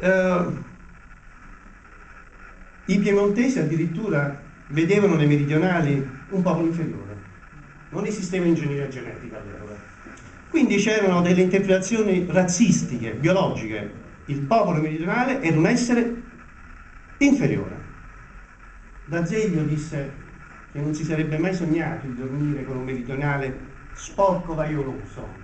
I piemontesi addirittura vedevano nei meridionali un popolo inferiore, non esisteva ingegneria genetica all'epoca, quindi c'erano delle interpretazioni razzistiche, biologiche. Il popolo meridionale era un essere inferiore. D'Azeglio disse che non si sarebbe mai sognato di dormire con un meridionale sporco, vaioloso.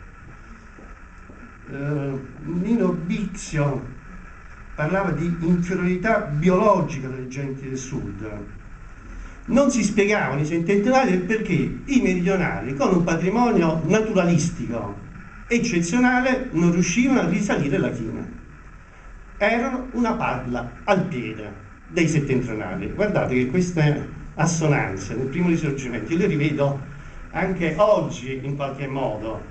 Nino Bixio parlava di inferiorità biologica delle genti del sud. Non si spiegavano i settentrionali perché i meridionali, con un patrimonio naturalistico eccezionale, non riuscivano a risalire la china. Erano una palla al piede dei settentrionali. Guardate che queste assonanze nel primo risorgimento io le rivedo anche oggi in qualche modo.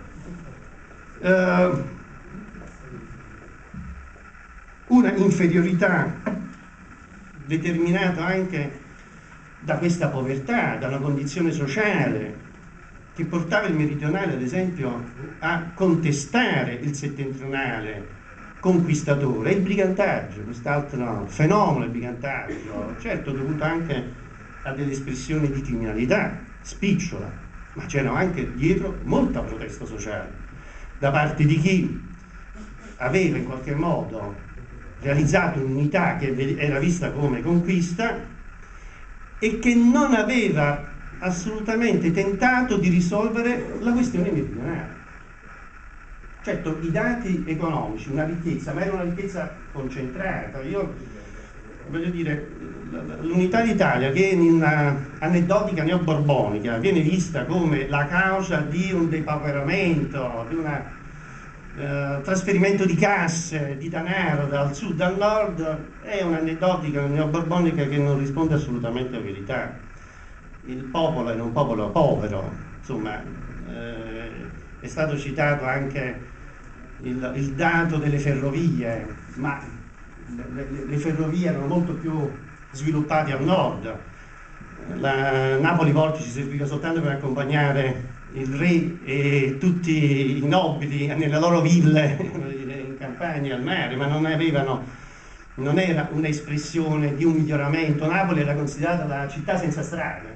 Una inferiorità determinata anche da questa povertà, da una condizione sociale che portava il meridionale, ad esempio, a contestare il settentrionale conquistatore, il brigantaggio, quest'altro fenomeno, il brigantaggio, certo dovuto anche a delle espressioni di criminalità spicciola, ma c'era anche dietro molta protesta sociale da parte di chi aveva in qualche modo realizzato un'unità che era vista come conquista e che non aveva assolutamente tentato di risolvere la questione meridionale. Certo, i dati economici, una ricchezza, ma era una ricchezza concentrata. Io voglio dire, l'unità d'Italia, che in una aneddotica neoborbonica viene vista come la causa di un depauperamento, di un trasferimento di casse, di denaro dal sud al nord, è un'aneddotica neoborbonica che non risponde assolutamente alla verità. Il popolo era un popolo povero, insomma, è stato citato anche il dato delle ferrovie, ma le ferrovie erano molto più sviluppate al nord. La Napoli-Vortici serviva soltanto per accompagnare il re e tutti i nobili nelle loro ville in campagna al mare, ma non era un'espressione di un miglioramento. Napoli era considerata la città senza strade.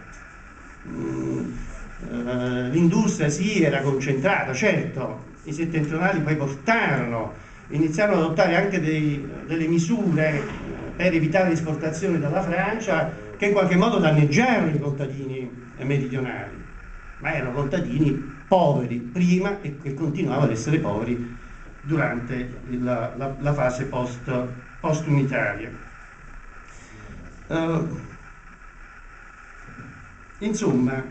L'industria sì era concentrata, certo, i settentrionali poi iniziarono ad adottare anche delle misure per evitare l'esportazione dalla Francia che in qualche modo danneggiarono i contadini meridionali, ma erano contadini poveri prima e che continuavano ad essere poveri durante la fase post-unitaria. Insomma,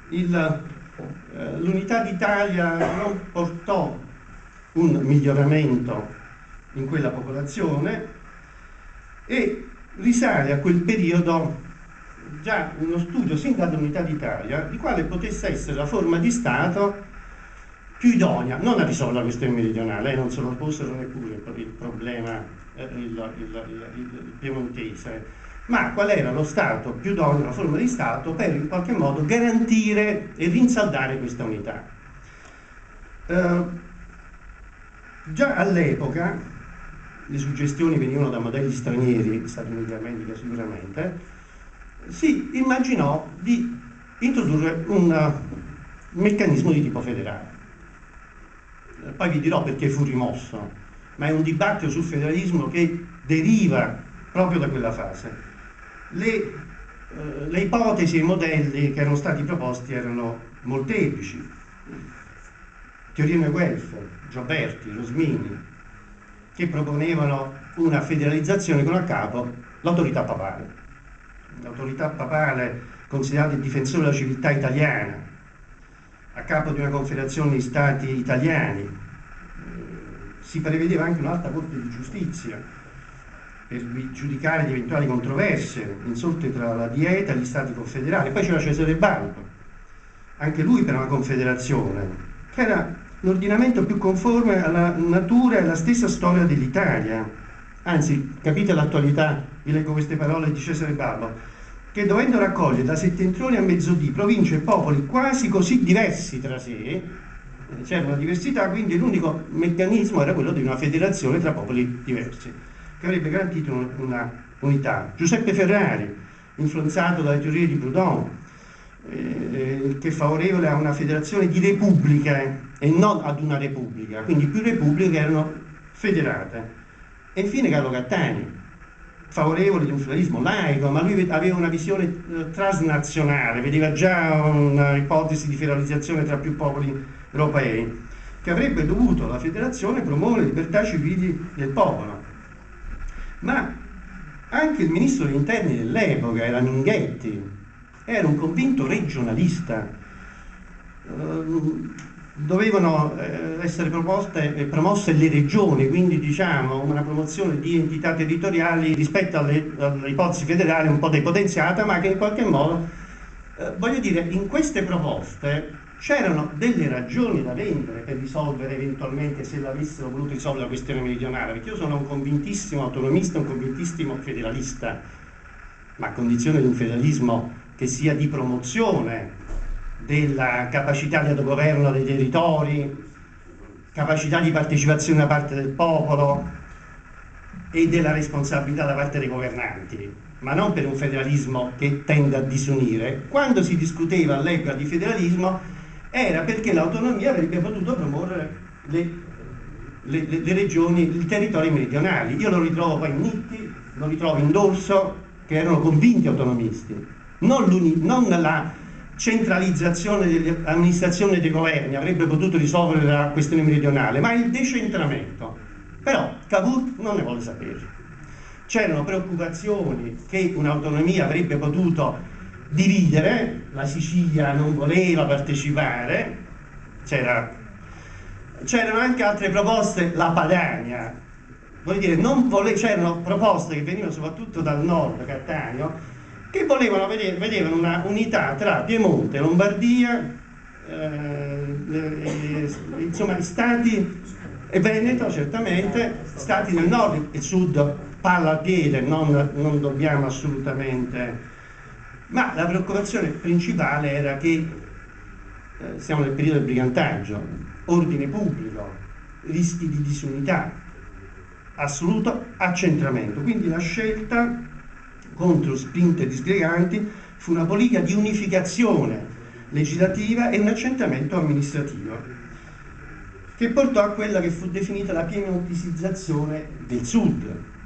l'unità d'Italia non portò un miglioramento in quella popolazione e risale a quel periodo già uno studio sin dall'unità d'Italia di quale potesse essere la forma di Stato più idonea, non a risolvere la questione meridionale, non se lo posero neppure il problema il piemontese, ma qual era lo Stato più idoneo, la forma di Stato per in qualche modo garantire e rinsaldare questa unità. Già all'epoca le suggestioni venivano da modelli stranieri, Stati Uniti d'America sicuramente, si immaginò di introdurre un meccanismo di tipo federale. Poi vi dirò perché fu rimosso, ma è un dibattito sul federalismo che deriva proprio da quella fase. Le ipotesi e i modelli che erano stati proposti erano molteplici. Teoria del welfare, Gioberti, Rosmini, che proponevano una federalizzazione con a capo l'autorità papale. L'autorità papale considerata il difensore della civiltà italiana, a capo di una confederazione di stati italiani. Si prevedeva anche un'alta corte di giustizia per giudicare di eventuali controversie insorte tra la Dieta e gli stati confederali. Poi c'era Cesare Balbo, anche lui per una confederazione, che era l'ordinamento più conforme alla natura e alla stessa storia dell'Italia. Anzi, capite l'attualità, vi leggo queste parole di Cesare Balbo, che dovendo raccogliere da settentrione a mezzodì province e popoli quasi così diversi tra sé, c'era una diversità, quindi l'unico meccanismo era quello di una federazione tra popoli diversi. che avrebbe garantito una unità. Giuseppe Ferrari, influenzato dalle teorie di Proudhon, che è favorevole a una federazione di repubbliche e non ad una repubblica, quindi più repubbliche erano federate. E infine Carlo Cattani, favorevole di un federalismo laico, ma lui aveva una visione transnazionale, vedeva già una ipotesi di federalizzazione tra più popoli europei, che avrebbe dovuto la federazione promuovere le libertà civili del popolo. Ma anche il ministro degli interni dell'epoca era Minghetti, era un convinto regionalista. Dovevano essere promosse le regioni, quindi diciamo una promozione di entità territoriali rispetto alle ipotesi federali un po' depotenziata, ma che in qualche modo, voglio dire, in queste proposte c'erano delle ragioni da vendere per risolvere eventualmente, se l'avessero voluto risolvere, la questione meridionale, perché io sono un convintissimo autonomista, un convintissimo federalista, ma a condizione di un federalismo che sia di promozione della capacità di autogoverno dei territori, capacità di partecipazione da parte del popolo e della responsabilità da parte dei governanti, ma non per un federalismo che tenda a disunire. Quando si discuteva all'epoca di federalismo era perché l'autonomia avrebbe potuto promuovere le regioni, i territori meridionali. Io lo ritrovo poi in Nitti, lo ritrovo in Dorso, che erano convinti autonomisti, non la centralizzazione dell'amministrazione dei governi avrebbe potuto risolvere la questione meridionale, ma il decentramento. Però Cavour non ne vuole sapere. C'erano preoccupazioni che un'autonomia avrebbe potuto dividere, la Sicilia non voleva partecipare, c'erano anche altre proposte, la Padania, voglio dire, c'erano proposte che venivano soprattutto dal nord, Cattaneo, che vedevano una unità tra Piemonte, Lombardia, insomma stati, e Veneto certamente, stati del nord, il sud palla al piede, non dobbiamo assolutamente, ma la preoccupazione principale era che siamo nel periodo del brigantaggio, ordine pubblico, rischi di disunità, assoluto accentramento, quindi la scelta contro spinte disgreganti fu una politica di unificazione legislativa e un accentramento amministrativo che portò a quella che fu definita la piemontesizzazione del sud,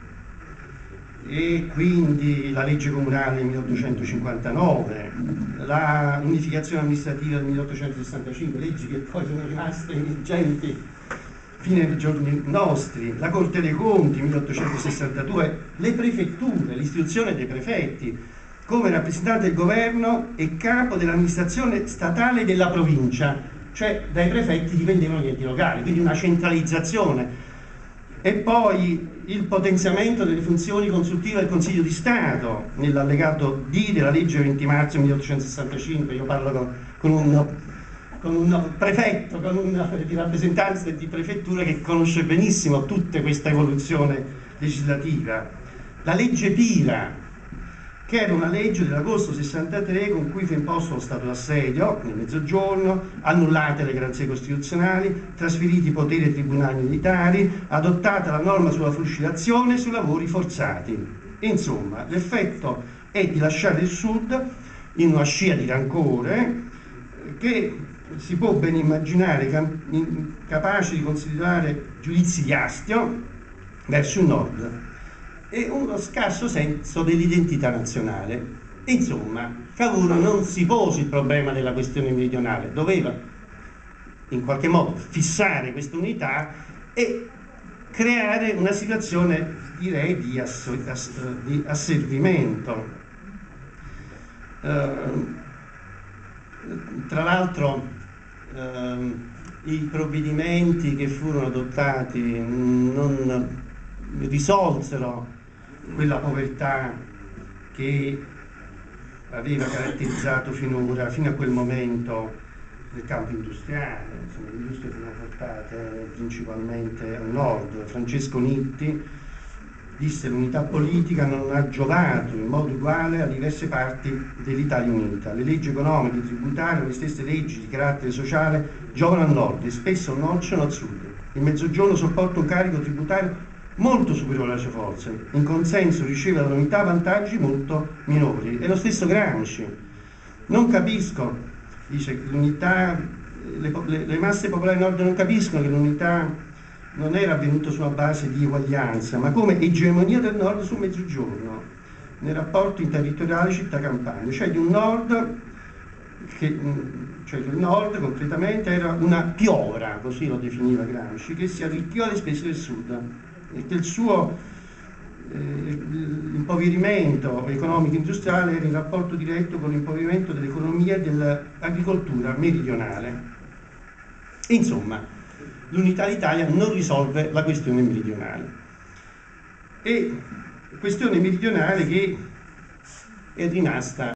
e quindi la legge comunale del 1859, la unificazione amministrativa del 1865, leggi che poi sono rimaste vigenti fino ai giorni nostri, la Corte dei Conti 1862, le prefetture, l'istituzione dei prefetti come rappresentante del governo e capo dell'amministrazione statale della provincia, cioè dai prefetti dipendevano gli enti locali, quindi una centralizzazione. E poi il potenziamento delle funzioni consultive del Consiglio di Stato nell'allegato D della legge 20 marzo 1865, io parlo con un prefetto, con una di rappresentanza di prefettura che conosce benissimo tutta questa evoluzione legislativa. La legge Pira, che era una legge dell'agosto 63 con cui fu imposto lo stato d'assedio nel Mezzogiorno, annullate le garanzie costituzionali, trasferiti i poteri ai tribunali militari, adottata la norma sulla fucilazione e sui lavori forzati. Insomma, l'effetto è di lasciare il Sud in una scia di rancore che si può ben immaginare capace di considerare giudizi di astio verso il Nord e uno scarso senso dell'identità nazionale. Insomma, Cavour non si pose il problema della questione meridionale, doveva in qualche modo fissare questa unità e creare una situazione, direi, di asservimento. Tra l'altro i provvedimenti che furono adottati non risolsero quella povertà che aveva caratterizzato finora, fino a quel momento, nel campo industriale. Insomma, le industrie furono portate principalmente al nord. Francesco Nitti disse: l'unità politica non ha giovato in modo uguale a diverse parti dell'Italia unita. Le leggi economiche, tributarie, le stesse leggi di carattere sociale giovano al nord e spesso non c'è al sud. Il Mezzogiorno sopporta un carico tributario molto superiore alle sue forze, in consenso riceve dall'unità vantaggi molto minori. E lo stesso Gramsci: non capisco, dice, l'unità, le masse popolari nord non capiscono che l'unità non era avvenuta sulla base di eguaglianza, ma come egemonia del nord sul mezzogiorno, nei rapporti territoriali città-campagna, cioè di un nord che, cioè il nord concretamente era una piovra, così lo definiva Gramsci, che si arricchiva alle spese del sud, e che il suo impoverimento economico-industriale era in rapporto diretto con l'impoverimento dell'economia e dell'agricoltura meridionale. Insomma, l'unità d'Italia non risolve la questione meridionale. E questione meridionale che è rimasta